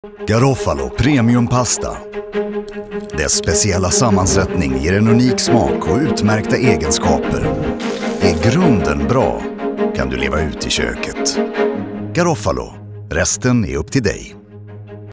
Garofalo Premiumpasta. Dess speciella sammansättning ger en unik smak och utmärkta egenskaper. Är grunden bra kan du leva ut i köket. Garofalo, resten är upp till dig.